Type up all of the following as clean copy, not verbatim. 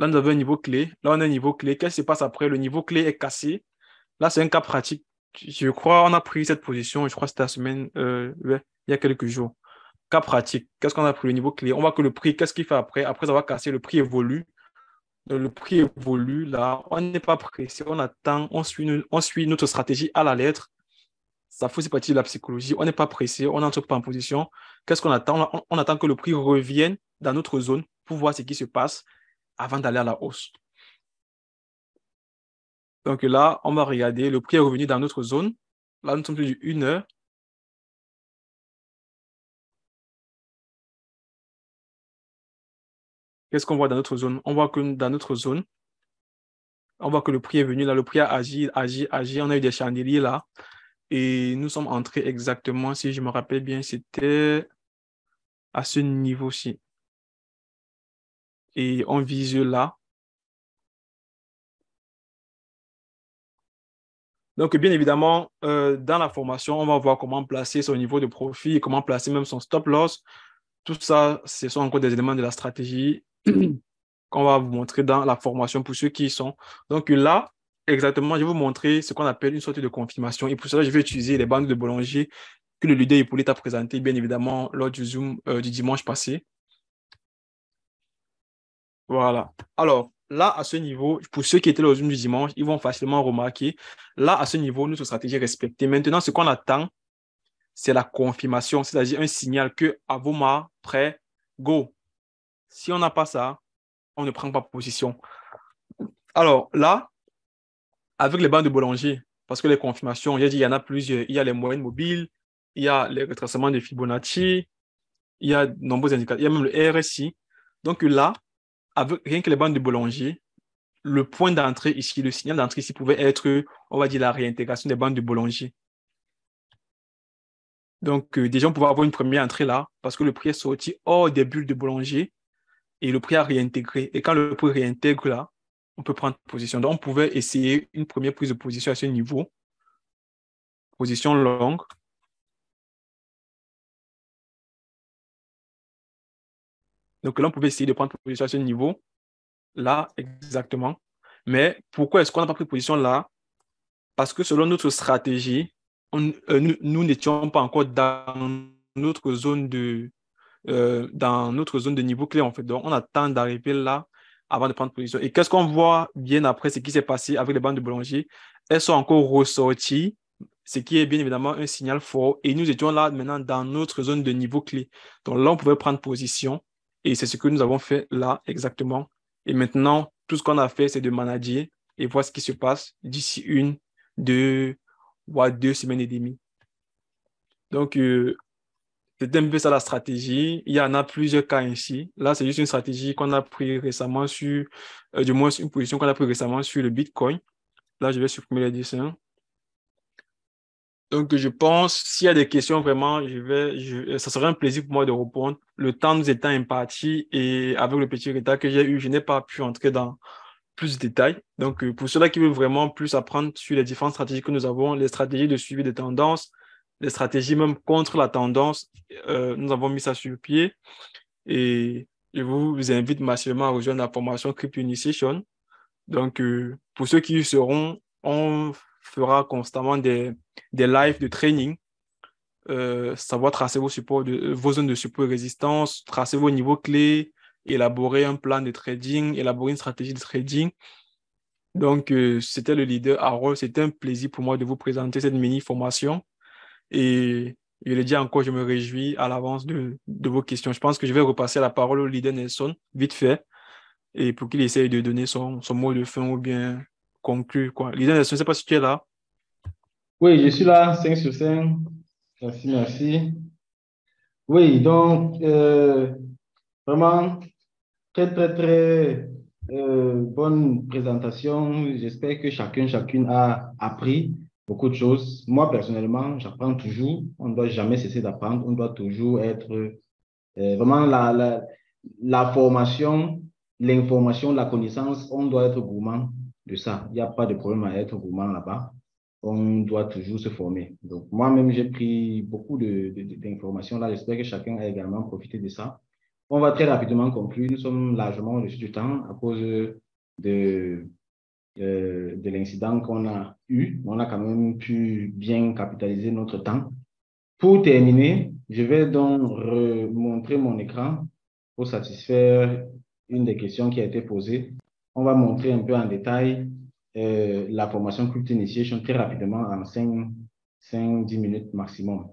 Là, nous avons un niveau clé. Là, on a un niveau clé. Qu'est-ce qui se passe après? Le niveau clé est cassé. Là, c'est un cas pratique. Je crois on a pris cette position, je crois que c'était la semaine, ouais, il y a quelques jours. Cas pratique. Qu'est-ce qu'on a pris le niveau clé? On voit que le prix, qu'est-ce qu'il fait après? Après avoir cassé, le prix évolue. Le prix évolue. Là, on n'est pas pressé. On attend, on suit notre stratégie à la lettre. Ça fait aussi partie de la psychologie. On n'est pas pressé, on n'entre pas en position. Qu'est-ce qu'on attend? On attend que le prix revienne dans notre zone pour voir ce qui se passe avant d'aller à la hausse. Donc là, on va regarder, le prix est revenu dans notre zone. Là, nous sommes sur du 1 heure. Qu'est-ce qu'on voit dans notre zone? On voit que dans notre zone, on voit que le prix est venu là, le prix a agi, agi, agi. On a eu des chandeliers là. Et nous sommes entrés exactement, si je me rappelle bien, c'était à ce niveau-ci. Et on vise là. Donc, bien évidemment, dans la formation, on va voir comment placer son niveau de profit, comment placer même son stop loss. Tout ça, ce sont encore des éléments de la stratégie qu'on va vous montrer dans la formation pour ceux qui y sont. Donc là, exactement, je vais vous montrer ce qu'on appelle une sorte de confirmation. Et pour cela, je vais utiliser les bandes de Bollinger que le leader Hippolyte a présenté, bien évidemment, lors du Zoom du dimanche passé. Voilà. Alors, là, à ce niveau, pour ceux qui étaient au Zoom du dimanche, ils vont facilement remarquer, là, à ce niveau, notre stratégie est respectée. Maintenant, ce qu'on attend, c'est la confirmation, c'est-à-dire un signal que Avoma, prêt, go. Si on n'a pas ça, on ne prend pas position. Alors là, avec les bandes de Bollinger, parce que les confirmations, j'ai dit, il y en a plusieurs. Il y a les moyennes mobiles, il y a les retracements de Fibonacci, il y a de nombreux indicateurs, il y a même le RSI. Donc là, avec rien que les bandes de Bollinger, le point d'entrée ici, le signal d'entrée ici pouvait être, on va dire, la réintégration des bandes de Bollinger. Donc, déjà, on pouvait avoir une première entrée là, parce que le prix est sorti hors des bulles de Bollinger et le prix a réintégré. Et quand le prix réintègre là, on peut prendre position. Donc, on pouvait essayer une première prise de position à ce niveau, position longue. Donc, là, on pouvait essayer de prendre position à ce niveau, là, exactement. Mais pourquoi est-ce qu'on n'a pas pris position là? Parce que selon notre stratégie, nous n'étions pas encore notre zone de, dans notre zone de niveau clé, en fait. Donc, on attend d'arriver là avant de prendre position. Et qu'est-ce qu'on voit bien après ce qui s'est passé avec les bandes de Bollinger? Elles sont encore ressorties, ce qui est bien évidemment un signal fort. Et nous étions là maintenant dans notre zone de niveau clé. Donc là, on pouvait prendre position. Et c'est ce que nous avons fait là exactement. Et maintenant, tout ce qu'on a fait, c'est de manager et voir ce qui se passe d'ici une, deux, voire 2 semaines et demie. Donc, c'était un peu ça la stratégie. Il y en a plusieurs cas ainsi. Là, c'est juste une stratégie qu'on a pris récemment sur, du moins une position qu'on a pris récemment sur le Bitcoin. Là, je vais supprimer les dessins. Donc, je pense, s'il y a des questions, vraiment, ça serait un plaisir pour moi de répondre. Le temps nous étant imparti et avec le petit retard que j'ai eu, je n'ai pas pu entrer dans plus de détails. Donc, pour ceux-là qui veulent vraiment plus apprendre sur les différentes stratégies que nous avons, les stratégies de suivi des tendances, les stratégies même contre la tendance, nous avons mis ça sur pied. Et je vous invite massivement à rejoindre la formation Crypto Initiation. Donc, pour ceux qui y seront, on fera constamment des lives de training, savoir tracer vos supports vos zones de support et résistance, tracer vos niveaux clés, élaborer un plan de trading, élaborer une stratégie de trading. Donc, c'était le leader Harold. C'était un plaisir pour moi de vous présenter cette mini-formation. Et je le dis encore, je me réjouis à l'avance de vos questions. Je pense que je vais repasser la parole au leader Nelson, vite fait, et pour qu'il essaye de donner son mot de fin ou bien conclure, quoi. Leader Nelson, je ne sais pas si tu es là. Oui, je suis là, 5 sur 5. Merci, merci. Oui, donc, vraiment, très, très, très bonne présentation. J'espère que chacune a appris beaucoup de choses. Moi, personnellement, j'apprends toujours. On ne doit jamais cesser d'apprendre. On doit toujours être vraiment la formation, l'information, la connaissance. On doit être gourmand de ça. Il n'y a pas de problème à être gourmand là-bas. On doit toujours se former. Donc, moi-même, j'ai pris beaucoup d'informations là. J'espère que chacun a également profité de ça. On va très rapidement conclure. Nous sommes largement au-dessus du temps à cause de, de l'incident qu'on a eu. On a quand même pu bien capitaliser notre temps. Pour terminer, je vais donc remontrer mon écran pour satisfaire une des questions qui a été posée. On va montrer un peu en détail la formation Crypto Initiation très rapidement en 5-10 minutes maximum.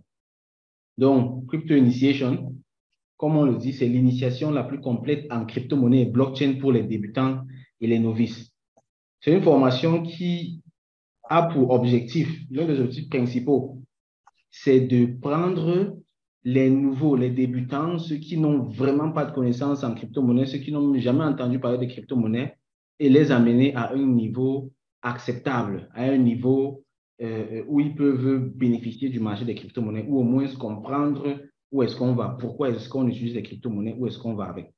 Donc, Crypto Initiation, comme on le dit, c'est l'initiation la plus complète en crypto-monnaie et blockchain pour les débutants et les novices. C'est une formation qui a pour objectif, l'un des objectifs principaux, c'est de prendre les nouveaux, les débutants, ceux qui n'ont vraiment pas de connaissances en crypto-monnaie, ceux qui n'ont jamais entendu parler de crypto-monnaie, et les amener à un niveau acceptable, à un niveau où ils peuvent bénéficier du marché des crypto-monnaies, ou au moins comprendre où est-ce qu'on va, pourquoi est-ce qu'on utilise les crypto-monnaies, où est-ce qu'on va avec.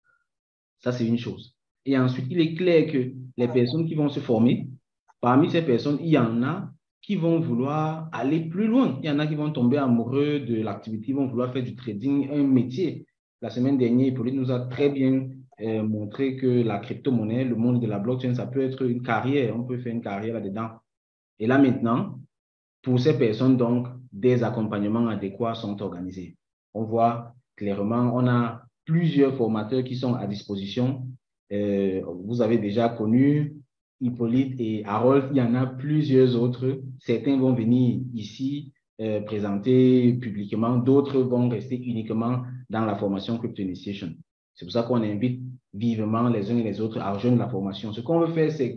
Ça, c'est une chose. Et ensuite, il est clair que les personnes qui vont se former, parmi ces personnes, il y en a qui vont vouloir aller plus loin. Il y en a qui vont tomber amoureux de l'activité, vont vouloir faire du trading un métier. La semaine dernière, Hippolyte nous a très bien montré que la crypto-monnaie, le monde de la blockchain, ça peut être une carrière. On peut faire une carrière là-dedans. Et là maintenant, pour ces personnes, donc, des accompagnements adéquats sont organisés. On voit clairement, on a plusieurs formateurs qui sont à disposition. Vous avez déjà connu Hippolyte et Harold, il y en a plusieurs autres. Certains vont venir ici présenter publiquement, d'autres vont rester uniquement dans la formation Crypto Initiation. C'est pour ça qu'on invite vivement les uns et les autres à rejoindre la formation. Ce qu'on veut faire, c'est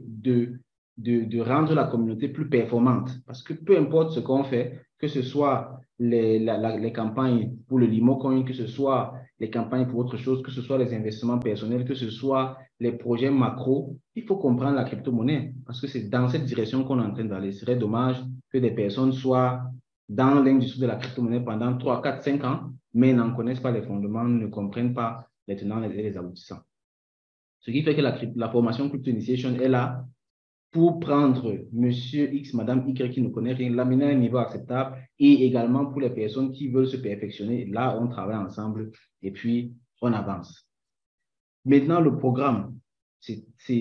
de rendre la communauté plus performante. Parce que peu importe ce qu'on fait, que ce soit les campagnes pour le Limocoin, que ce soit les campagnes pour autre chose, que ce soit les investissements personnels, que ce soit les projets macro, il faut comprendre la crypto-monnaie. Parce que c'est dans cette direction qu'on est en train d'aller. Ce serait dommage que des personnes soient dans l'industrie de la crypto-monnaie pendant 3, 4, 5 ans, mais n'en connaissent pas les fondements, ne comprennent pas les tenants et les aboutissants. Ce qui fait que la formation Crypto Initiation est là pour prendre Monsieur X, Madame Y qui ne connaît rien, l'amener à un niveau acceptable et également pour les personnes qui veulent se perfectionner. Là, on travaille ensemble et puis on avance. Maintenant, le programme, c'est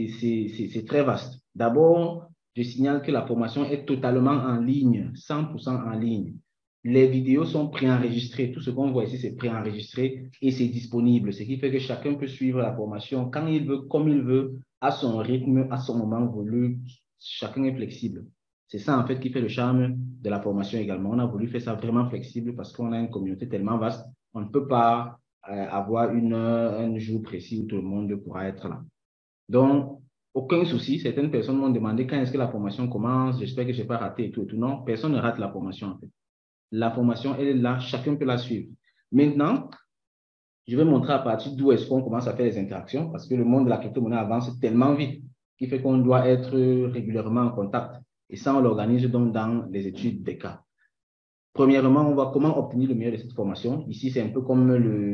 très vaste. D'abord, je signale que la formation est totalement en ligne, 100% en ligne. Les vidéos sont préenregistrées. Tout ce qu'on voit ici, c'est préenregistré et c'est disponible. Ce qui fait que chacun peut suivre la formation quand il veut, comme il veut, à son rythme, à son moment voulu. Chacun est flexible. C'est ça, en fait, qui fait le charme de la formation également. On a voulu faire ça vraiment flexible parce qu'on a une communauté tellement vaste. On ne peut pas avoir un jour précis où tout le monde pourra être là. Donc, aucun souci. Certaines personnes m'ont demandé quand est-ce que la formation commence. J'espère que je n'ai pas raté et tout et tout. Non, personne ne rate la formation, en fait. La formation, elle est là, chacun peut la suivre. Maintenant, je vais montrer à partir d'où est-ce qu'on commence à faire les interactions parce que le monde de la crypto-monnaie avance tellement vite qu'il fait qu'on doit être régulièrement en contact. Et ça, on l'organise donc dans les études des cas. Premièrement, on va comment obtenir le meilleur de cette formation. Ici, c'est un peu comme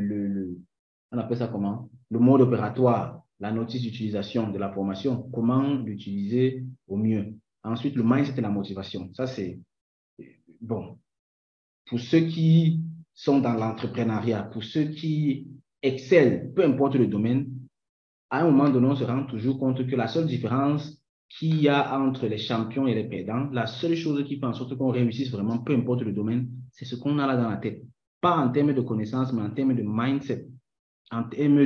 on appelle ça comment? Le mode opératoire, la notice d'utilisation de la formation, comment l'utiliser au mieux. Ensuite, le mindset et la motivation. Ça, c'est bon. Pour ceux qui sont dans l'entrepreneuriat, pour ceux qui excellent, peu importe le domaine, à un moment donné, on se rend toujours compte que la seule différence qu'il y a entre les champions et les perdants, la seule chose qui fait en sorte qu'on réussisse vraiment, peu importe le domaine, c'est ce qu'on a là dans la tête. Pas en termes de connaissances, mais en termes de mindset, en termes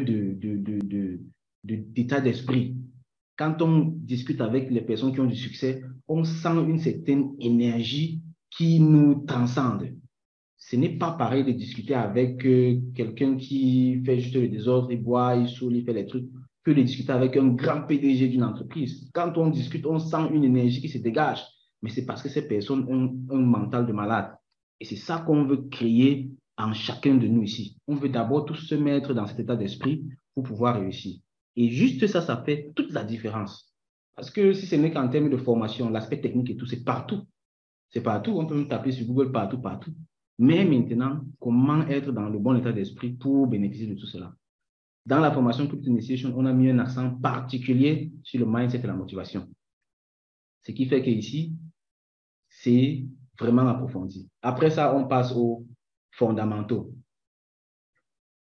d'état d'esprit. Quand on discute avec les personnes qui ont du succès, on sent une certaine énergie qui nous transcende. Ce n'est pas pareil de discuter avec quelqu'un qui fait juste le désordre, il boit, il saoule, il fait les trucs, que de discuter avec un grand PDG d'une entreprise. Quand on discute, on sent une énergie qui se dégage, mais c'est parce que ces personnes ont un mental de malade. Et c'est ça qu'on veut créer en chacun de nous ici. On veut d'abord tous se mettre dans cet état d'esprit pour pouvoir réussir. Et juste ça, ça fait toute la différence. Parce que si ce n'est qu'en termes de formation, l'aspect technique et tout, c'est partout. C'est partout. On peut taper sur Google partout, partout. Mais maintenant, comment être dans le bon état d'esprit pour bénéficier de tout cela? Dans la formation Crypto Initiation, on a mis un accent particulier sur le mindset et la motivation. Ce qui fait qu'ici, c'est vraiment approfondi. Après ça, on passe aux fondamentaux.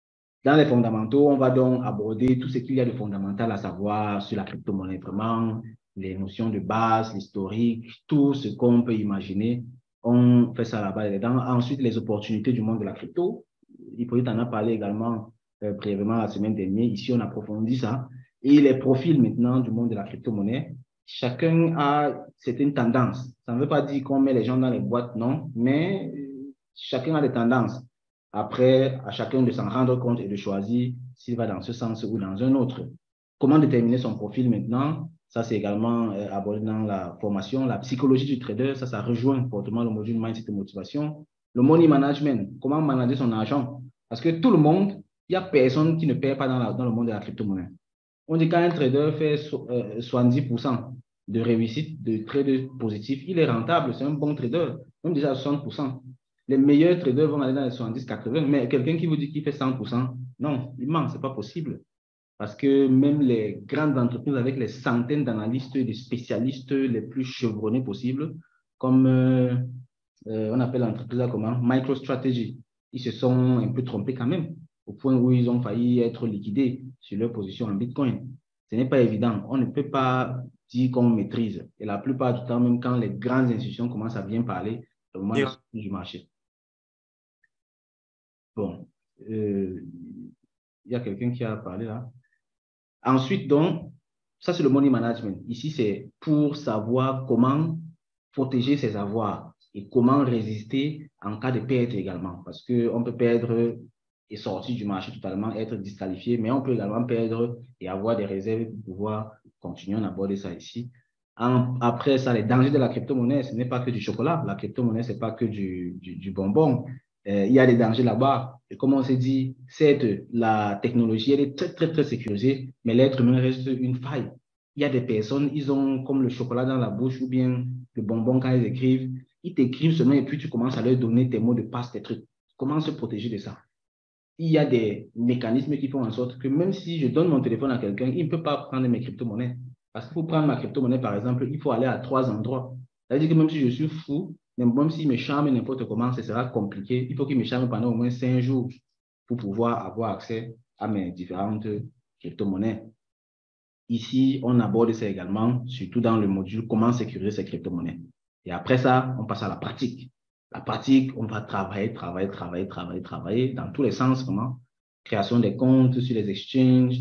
Dans les fondamentaux, on va donc aborder tout ce qu'il y a de fondamental à savoir sur la crypto-monnaie, vraiment, les notions de base, l'historique, tout ce qu'on peut imaginer. On fait ça là-bas. Ensuite, les opportunités du monde de la crypto. Hippolyte en a parlé également brièvement la semaine dernière. Ici, on approfondit ça. Et les profils maintenant du monde de la crypto-monnaie. Chacun a certaines tendances. Ça ne veut pas dire qu'on met les gens dans les boîtes, non, mais chacun a des tendances. Après, à chacun de s'en rendre compte et de choisir s'il va dans ce sens ou dans un autre. Comment déterminer son profil maintenant? Ça, c'est également abordé dans la formation. La psychologie du trader, ça rejoint fortement le module mindset et motivation. Le money management, comment manager son argent? Parce que tout le monde, il n'y a personne qui ne perd pas dans le monde de la crypto-monnaie. On dit qu'un trader fait 70% de réussite, de trade positif, il est rentable, c'est un bon trader, même déjà à 60%. Les meilleurs traders vont aller dans les 70-80, mais quelqu'un qui vous dit qu'il fait 100%, non, il ment, ce n'est pas possible. Parce que même les grandes entreprises avec les centaines d'analystes et de spécialistes les plus chevronnés possibles, comme on appelle l'entreprise là comment? MicroStrategy, ils se sont un peu trompés quand même, au point où ils ont failli être liquidés sur leur position en Bitcoin. Ce n'est pas évident. On ne peut pas dire qu'on maîtrise. Et la plupart du temps, même quand les grandes institutions commencent à bien parler, au moment du marché. Bon, il y a quelqu'un qui a parlé là. Ensuite, donc, ça c'est le money management. Ici, c'est pour savoir comment protéger ses avoirs et comment résister en cas de perte également. Parce qu'on peut perdre et sortir du marché totalement, être disqualifié, mais on peut également perdre et avoir des réserves pour pouvoir continuer. On aborde ça ici. Après ça, les dangers de la crypto-monnaie, ce n'est pas que du chocolat. La crypto-monnaie, ce n'est pas que du bonbon. Il y a des dangers là-bas. Et comme on s'est dit, certes, la technologie, elle est très, très, très sécurisée, mais l'être humain reste une faille. Il y a des personnes, ils ont comme le chocolat dans la bouche ou bien le bonbon quand ils écrivent. Ils t'écrivent seulement et puis tu commences à leur donner tes mots de passe, tes trucs. Comment se protéger de ça? Il y a des mécanismes qui font en sorte que même si je donne mon téléphone à quelqu'un, il ne peut pas prendre mes crypto-monnaies. Parce qu'il faut prendre ma crypto-monnaie, par exemple, il faut aller à 3 endroits. C'est-à-dire que même si je suis fou, même s'il me charme n'importe comment, ce sera compliqué. Il faut qu'il me charme pendant au moins 5 jours pour pouvoir avoir accès à mes différentes crypto-monnaies. Ici, on aborde ça également, surtout dans le module comment sécuriser ces crypto-monnaies. Et après ça, on passe à la pratique. La pratique, on va travailler dans tous les sens, comment? Création des comptes sur les exchanges,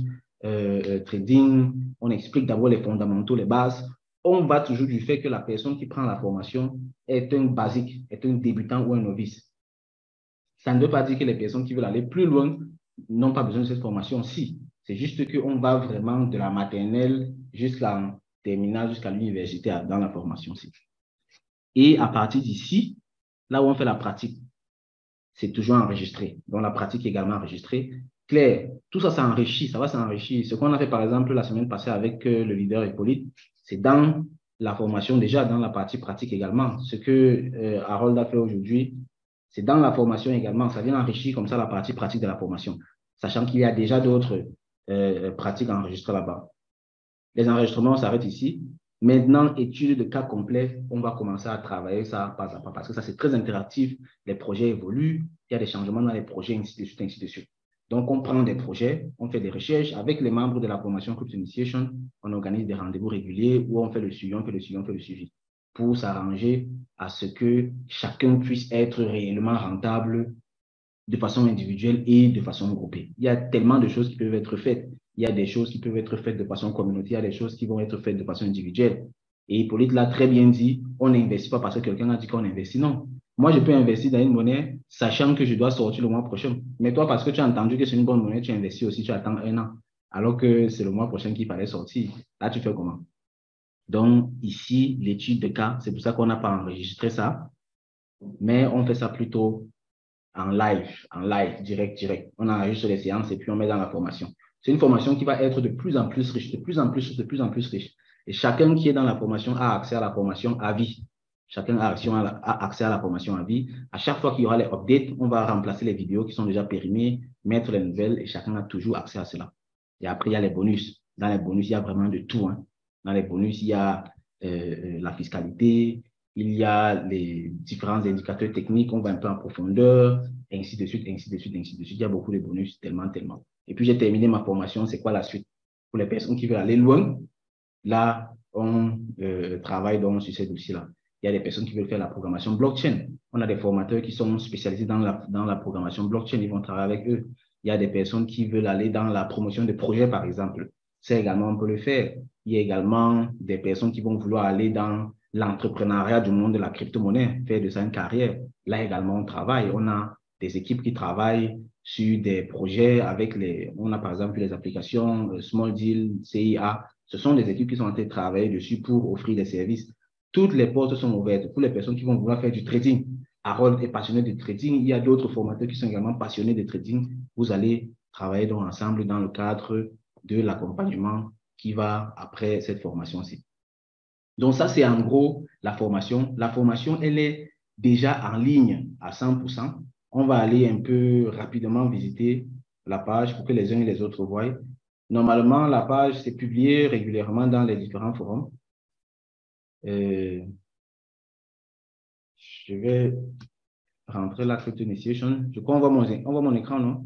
trading. On explique d'abord les fondamentaux, les bases. On va toujours du fait que la personne qui prend la formation est un basique, est un débutant ou un novice. Ça ne veut pas dire que les personnes qui veulent aller plus loin n'ont pas besoin de cette formation. Si, c'est juste qu'on va vraiment de la maternelle jusqu'à terminale, jusqu'à l'université dans la formation. Et à partir d'ici, là où on fait la pratique, c'est toujours enregistré. Donc la pratique est également enregistrée. Claire, tout ça s'enrichit, ça va s'enrichir. Ce qu'on a fait par exemple la semaine passée avec le leader Hippolyte, c'est dans la formation déjà, dans la partie pratique également. Ce que Harold a fait aujourd'hui, c'est dans la formation également. Ça vient enrichir comme ça la partie pratique de la formation, sachant qu'il y a déjà d'autres pratiques enregistrées là-bas. Les enregistrements s'arrêtent ici. Maintenant, étude de cas complets, on va commencer à travailler ça pas à pas parce que ça, c'est très interactif. Les projets évoluent, il y a des changements dans les projets, ainsi de suite, ainsi de suite. Donc, on prend des projets, on fait des recherches avec les membres de la formation Crypto Initiation, on organise des rendez-vous réguliers où on fait le suivi, on fait le suivi, on fait le suivi pour s'arranger à ce que chacun puisse être réellement rentable de façon individuelle et de façon groupée. Il y a tellement de choses qui peuvent être faites. Il y a des choses qui peuvent être faites de façon communautaire, il y a des choses qui vont être faites de façon individuelle. Et Hippolyte l'a très bien dit, on n'investit pas parce que quelqu'un a dit qu'on investit. Non. Moi, je peux investir dans une monnaie sachant que je dois sortir le mois prochain. Mais toi, parce que tu as entendu que c'est une bonne monnaie, tu investis aussi, tu attends 1 an. Alors que c'est le mois prochain qu'il fallait sortir. Là, tu fais comment? Donc, ici, l'étude de cas, c'est pour ça qu'on n'a pas enregistré ça. Mais on fait ça plutôt en live, direct. On enregistre les séances et puis on met dans la formation. C'est une formation qui va être de plus en plus riche, de plus en plus riche. Et chacun qui est dans la formation a accès à la formation à vie. Chacun a accès à la formation à vie. À chaque fois qu'il y aura les updates, on va remplacer les vidéos qui sont déjà périmées, mettre les nouvelles et chacun a toujours accès à cela. Et après, il y a les bonus. Dans les bonus, il y a vraiment de tout. Dans les bonus, il y a la fiscalité, il y a les différents indicateurs techniques, on va un peu en profondeur, ainsi de suite, ainsi de suite, ainsi de suite. Il y a beaucoup de bonus, tellement, tellement. Et puis, j'ai terminé ma formation. C'est quoi la suite? Pour les personnes qui veulent aller loin, là, on travaille donc sur ces dossiers-là. Il y a des personnes qui veulent faire la programmation blockchain. On a des formateurs qui sont spécialisés dans la programmation blockchain. Ils vont travailler avec eux. Il y a des personnes qui veulent aller dans la promotion de projets, par exemple. Ça également, on peut le faire. Il y a également des personnes qui vont vouloir aller dans l'entrepreneuriat du monde de la crypto-monnaie, faire de ça une carrière. Là également, on travaille. On a des équipes qui travaillent sur des projets avec on a par exemple les applications Small Deal, CIA. Ce sont des équipes qui sont en train de travailler dessus pour offrir des services. Toutes les portes sont ouvertes pour les personnes qui vont vouloir faire du trading. Harold est passionné de trading. Il y a d'autres formateurs qui sont également passionnés de trading. Vous allez travailler donc ensemble dans le cadre de l'accompagnement qui va après cette formation-ci. Donc ça, c'est en gros la formation. La formation, elle est déjà en ligne à 100%. On va aller un peu rapidement visiter la page pour que les uns et les autres voient. Normalement, la page, c'est publié régulièrement dans les différents forums. Je vais rentrer la Crypto Initiation. Je crois qu'on voit mon écran, non?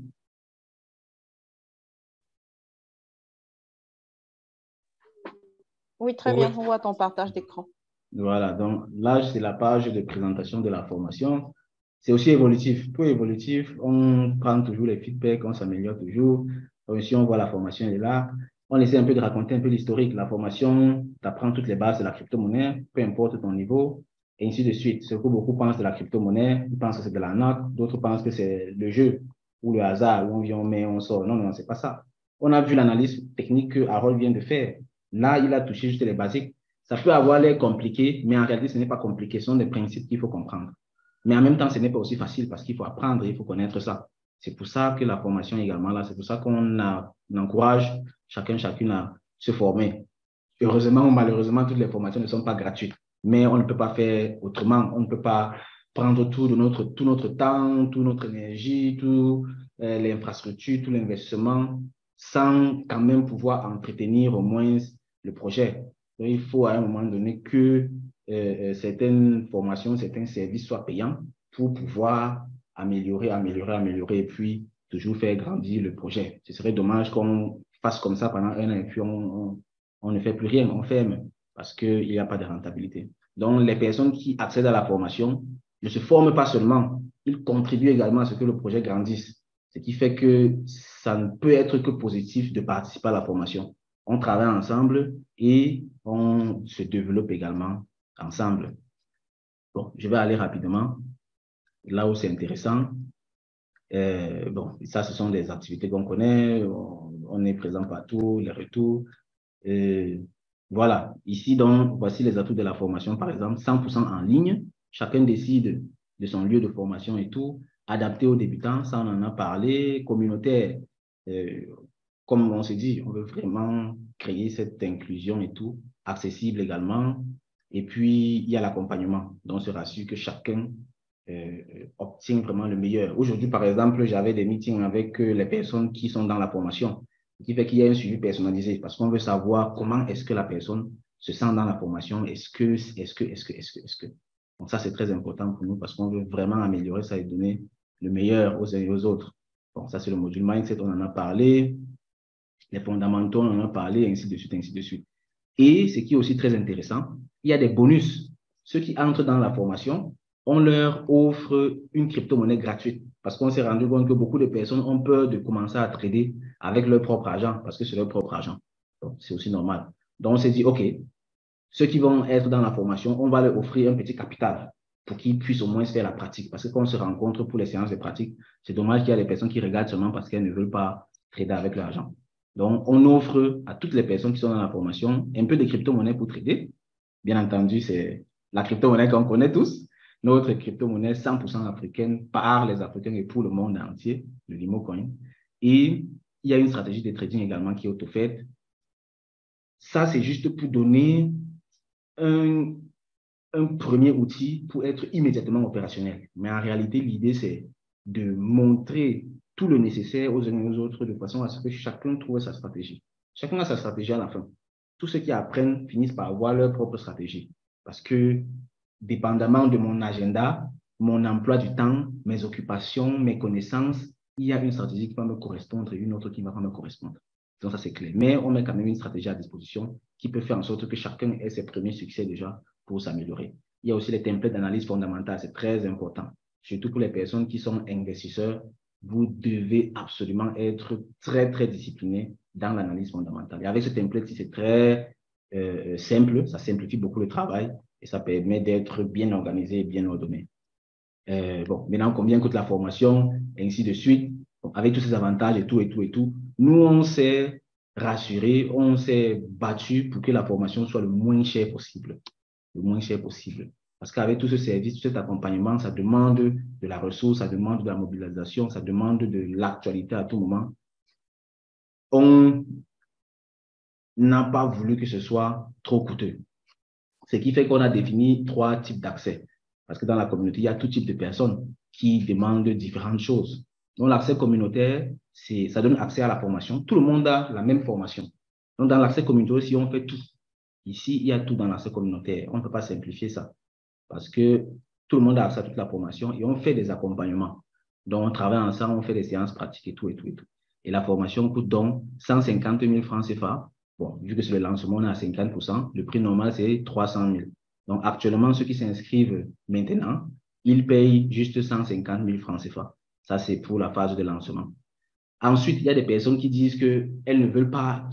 Oui, très bien. On voit ton partage d'écran. Voilà, donc là, c'est la page de présentation de la formation. C'est aussi évolutif. Tout évolutif, on prend toujours les feedbacks, on s'améliore toujours. Donc, ici, on voit la formation, elle est là. On essaie un peu de raconter un peu l'historique. La formation, tu apprends toutes les bases de la crypto-monnaie, peu importe ton niveau, et ainsi de suite. Ce que beaucoup pensent de la crypto-monnaie, ils pensent que c'est de l'arnaque, d'autres pensent que c'est le jeu ou le hasard, où on vient, on met, on sort. Non, non, c'est pas ça. On a vu l'analyse technique que Harold vient de faire. Là, il a touché juste les basiques. Ça peut avoir l'air compliqué, mais en réalité, ce n'est pas compliqué. Ce sont des principes qu'il faut comprendre. Mais en même temps, ce n'est pas aussi facile parce qu'il faut apprendre, il faut connaître ça. C'est pour ça que la formation également là, c'est pour ça qu'on encourage chacune à se former. Heureusement ou malheureusement, toutes les formations ne sont pas gratuites, mais on ne peut pas faire autrement. On ne peut pas prendre tout notre temps, toute notre énergie, toute l'infrastructure, tout l'investissement sans quand même pouvoir entretenir au moins le projet. Donc, il faut à un moment donné que certaines formations, certains services soient payants pour pouvoir améliorer, et puis toujours faire grandir le projet. Ce serait dommage qu'on fasse comme ça pendant un an et puis on ne fait plus rien, on ferme parce qu'il n'y a pas de rentabilité. Donc, les personnes qui accèdent à la formation ne se forment pas seulement, ils contribuent également à ce que le projet grandisse. Ce qui fait que ça ne peut être que positif de participer à la formation. On travaille ensemble et on se développe également ensemble. Bon, je vais aller rapidement là où c'est intéressant. Bon, ça, ce sont des activités qu'on connaît. On est présent partout, les retours. Voilà. Ici, donc, voici les atouts de la formation, par exemple, 100% en ligne. Chacun décide de son lieu de formation et tout. Adapté aux débutants, ça, on en a parlé. Communautaire, comme on s'est dit, on veut vraiment créer cette inclusion et tout. Accessible également. Et puis, il y a l'accompagnement. Donc, on se rassure que chacun obtient vraiment le meilleur. Aujourd'hui, par exemple, j'avais des meetings avec les personnes qui sont dans la formation, ce qui fait qu'il y a un suivi personnalisé parce qu'on veut savoir comment est-ce que la personne se sent dans la formation. Est-ce que. Donc, ça, c'est très important pour nous parce qu'on veut vraiment améliorer ça et donner le meilleur aux uns et aux autres. Bon, ça, c'est le module mindset, on en a parlé. Les fondamentaux, on en a parlé, ainsi de suite, ainsi de suite. Et ce qui est aussi très intéressant, il y a des bonus. Ceux qui entrent dans la formation, on leur offre une crypto-monnaie gratuite parce qu'on s'est rendu compte que beaucoup de personnes ont peur de commencer à trader avec leur propre argent parce que c'est leur propre argent. Donc, c'est aussi normal. Donc, on s'est dit, OK, ceux qui vont être dans la formation, on va leur offrir un petit capital pour qu'ils puissent au moins faire la pratique. Parce que quand on se rencontre pour les séances de pratique, c'est dommage qu'il y a des personnes qui regardent seulement parce qu'elles ne veulent pas trader avec l'argent. Donc, on offre à toutes les personnes qui sont dans la formation un peu de crypto-monnaie pour trader. Bien entendu, c'est la crypto-monnaie qu'on connaît tous. Notre crypto-monnaie 100% africaine par les Africains et pour le monde entier, le Limo Coin. Et il y a une stratégie de trading également qui est auto-faite. Ça, c'est juste pour donner un premier outil pour être immédiatement opérationnel. Mais en réalité, l'idée, c'est de montrer tout le nécessaire aux uns et aux autres de façon à ce que chacun trouve sa stratégie. Chacun a sa stratégie à la fin. Tous ceux qui apprennent finissent par avoir leur propre stratégie. Parce que, dépendamment de mon agenda, mon emploi du temps, mes occupations, mes connaissances, il y a une stratégie qui va me correspondre et une autre qui ne va pas me correspondre. Donc, ça, c'est clair. Mais on met quand même une stratégie à disposition qui peut faire en sorte que chacun ait ses premiers succès déjà pour s'améliorer. Il y a aussi les templates d'analyse fondamentale, c'est très important. Surtout pour les personnes qui sont investisseurs, vous devez absolument être très, très discipliné dans l'analyse fondamentale. Et avec ce template, c'est très simple, ça simplifie beaucoup le travail et ça permet d'être bien organisé et bien ordonné. Bon, maintenant, combien coûte la formation, et ainsi de suite. Bon, avec tous ces avantages et tout, nous, on s'est rassuré, on s'est battu pour que la formation soit le moins cher possible. Le moins cher possible. Parce qu'avec tout ce service, tout cet accompagnement, ça demande de la ressource, ça demande de la mobilisation, ça demande de l'actualité à tout moment. On n'a pas voulu que ce soit trop coûteux. Ce qui fait qu'on a défini 3 types d'accès. Parce que dans la communauté, il y a tout type de personnes qui demandent différentes choses. Donc, l'accès communautaire, ça donne accès à la formation. Tout le monde a la même formation. Donc, dans l'accès communautaire aussi, on fait tout. Ici, il y a tout dans l'accès communautaire. On ne peut pas simplifier ça. Parce que tout le monde a accès à toute la formation et on fait des accompagnements. Donc, on travaille ensemble, on fait des séances pratiques et tout. Et la formation coûte donc 150 000 francs CFA. Bon, vu que c'est le lancement, on est à 50%. Le prix normal, c'est 300 000. Donc, actuellement, ceux qui s'inscrivent maintenant, ils payent juste 150 000 francs CFA. Ça, c'est pour la phase de lancement. Ensuite, il y a des personnes qui disent qu'elles ne veulent pas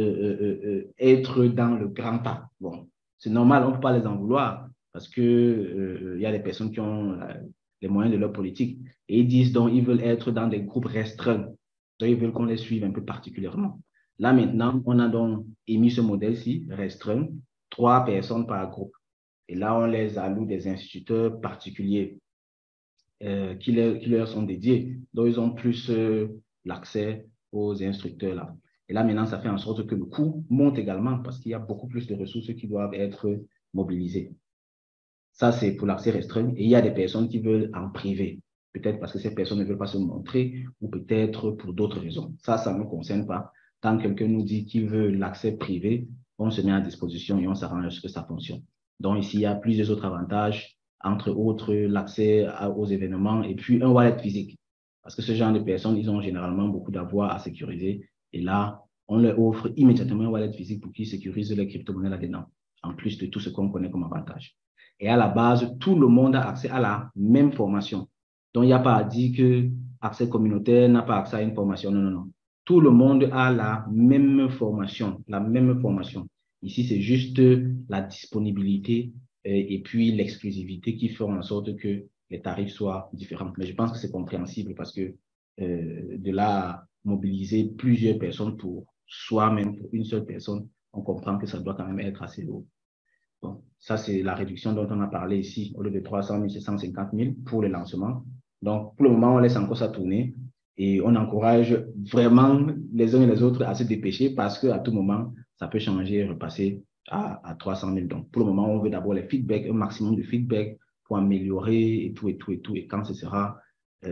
être dans le grand tas. Bon, c'est normal, on ne peut pas les en vouloir parce que il y a des personnes qui ont les moyens de leur politique et ils disent donc ils veulent être dans des groupes restreints. Donc, ils veulent qu'on les suive un peu particulièrement. Là, maintenant, on a donc émis ce modèle-ci, restreint, 3 personnes par groupe. Et là, on les alloue des instituteurs particuliers qui leur sont dédiés. Donc, ils ont plus l'accès aux instructeurs là. Et là, maintenant, ça fait en sorte que le coût monte également parce qu'il y a beaucoup plus de ressources qui doivent être mobilisées. Ça, c'est pour l'accès restreint. Et il y a des personnes qui veulent en privé. Peut-être parce que ces personnes ne veulent pas se montrer ou peut-être pour d'autres raisons. Ça ne nous concerne pas. Quand quelqu'un nous dit qu'il veut l'accès privé, on se met à disposition et on s'arrange à ce que ça fonctionne. Donc, ici, il y a plusieurs autres avantages, entre autres l'accès aux événements et puis un wallet physique. Parce que ce genre de personnes, ils ont généralement beaucoup d'avoirs à sécuriser. Et là, on leur offre immédiatement un wallet physique pour qu'ils sécurisent les crypto-monnaies là-dedans, en plus de tout ce qu'on connaît comme avantage. Et à la base, tout le monde a accès à la même formation. Donc, il n'y a pas à dire que accès communautaire n'a pas accès à une formation. Non, non, non. Tout le monde a la même formation, la même formation. Ici, c'est juste la disponibilité et puis l'exclusivité qui font en sorte que les tarifs soient différents. Mais je pense que c'est compréhensible parce que de là à mobiliser plusieurs personnes pour soi-même, pour une seule personne, on comprend que ça doit quand même être assez haut. Bon, ça, c'est la réduction dont on a parlé ici. Au lieu de 300 000, c'est 150 000 pour le lancement. Donc, pour le moment, on laisse encore ça tourner et on encourage vraiment les uns et les autres à se dépêcher parce qu'à tout moment, ça peut changer et repasser à 300 000. Donc, pour le moment, on veut d'abord les feedbacks, un maximum de feedback pour améliorer et tout. Et quand ce sera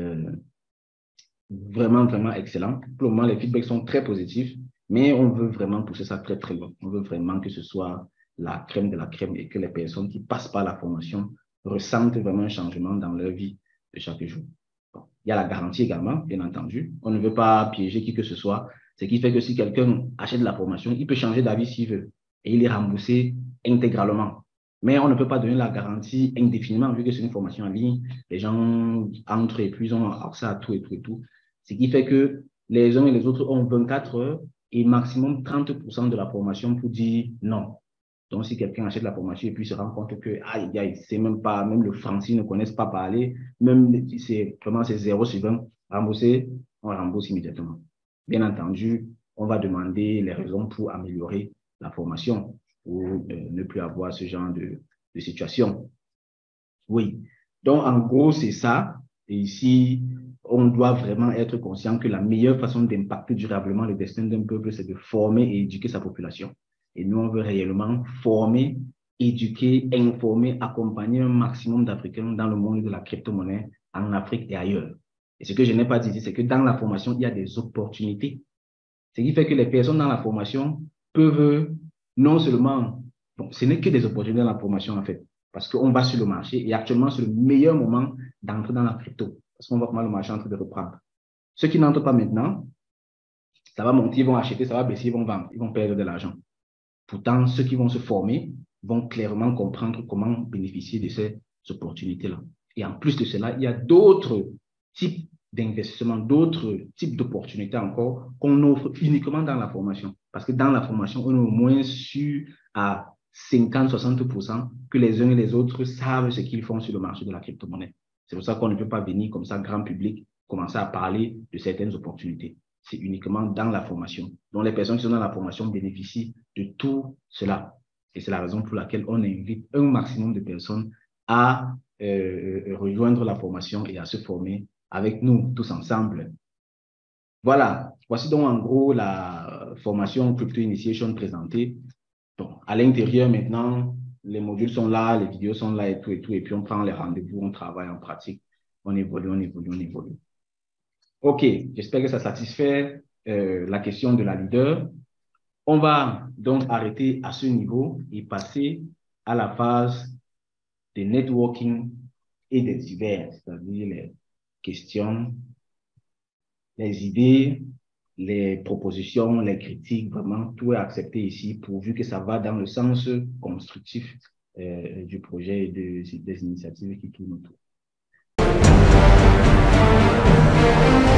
vraiment excellent. Pour le moment, les feedbacks sont très positifs, mais on veut vraiment pousser ça très, très loin. On veut vraiment que ce soit la crème de la crème et que les personnes qui passent par la formation ressentent vraiment un changement dans leur vie de chaque jour. Bon. Il y a la garantie également, bien entendu. On ne veut pas piéger qui que ce soit. Ce qui fait que si quelqu'un achète la formation, il peut changer d'avis s'il veut et il est remboursé intégralement. Mais on ne peut pas donner la garantie indéfiniment vu que c'est une formation en ligne. Les gens entrent et puis ils ont accès à tout. Ce qui fait que les uns et les autres ont 24 heures et maximum 30% de la formation pour dire non. Donc, si quelqu'un achète la formation et puis se rend compte que, c'est même pas, même le français ne connaissent pas parler, même c'est vraiment c'est 0 sur 20 remboursé, on rembourse immédiatement. Bien entendu, on va demander les raisons pour améliorer la formation ou ne plus avoir ce genre de situation. Oui. Donc, en gros, c'est ça. Et ici, on doit vraiment être conscient que la meilleure façon d'impacter durablement le destin d'un peuple, c'est de former et éduquer sa population. Et nous, on veut réellement former, éduquer, informer, accompagner un maximum d'Africains dans le monde de la crypto-monnaie en Afrique et ailleurs. Et ce que je n'ai pas dit, c'est que dans la formation, il y a des opportunités. Ce qui fait que les personnes dans la formation peuvent non seulement, bon, ce n'est que des opportunités dans la formation en fait, Parce qu'on va sur le marché et actuellement, c'est le meilleur moment d'entrer dans la crypto parce qu'on voit comment le marché est en train de reprendre. Ceux qui n'entrent pas maintenant, ça va monter, ils vont acheter, ça va baisser, ils vont vendre, ils vont perdre de l'argent. Pourtant, ceux qui vont se former vont clairement comprendre comment bénéficier de ces opportunités-là. Et en plus de cela, il y a d'autres types d'investissements, d'autres types d'opportunités encore qu'on offre uniquement dans la formation. Parce que dans la formation, on est au moins sûr à 50-60% que les uns et les autres savent ce qu'ils font sur le marché de la crypto-monnaie. C'est pour ça qu'on ne peut pas venir comme ça, grand public, commencer à parler de certaines opportunités. C'est uniquement dans la formation. Donc, les personnes qui sont dans la formation bénéficient de tout cela. Et c'est la raison pour laquelle on invite un maximum de personnes à rejoindre la formation et à se former avec nous tous ensemble. Voilà, voici donc en gros la formation Crypto Initiation présentée. Bon, à l'intérieur maintenant, les modules sont là, les vidéos sont là et tout, et puis on prend les rendez-vous, on travaille, on pratique, on évolue, on évolue, on évolue. OK, j'espère que ça satisfait la question de la leader. On va donc arrêter à ce niveau et passer à la phase de networking et des divers, c'est-à-dire les questions, les idées, les propositions, les critiques, vraiment, tout est accepté ici, pourvu que ça va dans le sens constructif du projet et des initiatives qui tournent autour.